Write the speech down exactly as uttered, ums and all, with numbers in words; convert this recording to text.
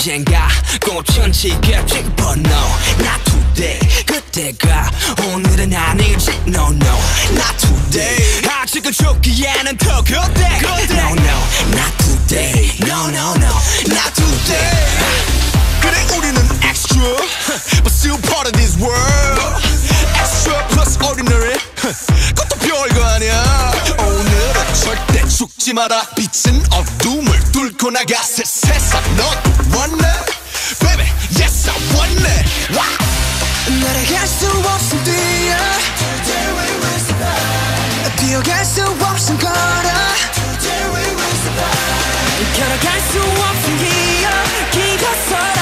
언젠가 꽃은 지겠지 but no not today 그때가 오늘은 아니지 no no not today 아직은 죽기에는 더 그때 no no not today no no no not today 그래 우리는 extra but still part of this world extra plus ordinary 그것도 별거 아니야 오늘은 절대 죽지 마라 빛은 어둠을 뚫고 나가 새 세상 넌 원해 baby yes I want it wow. 날아갈 수 없음 뛰어 Today we will survive 뛰어갈 수 없음 걸어 Today we will survive 걸어갈 수 없음 기억 기가 서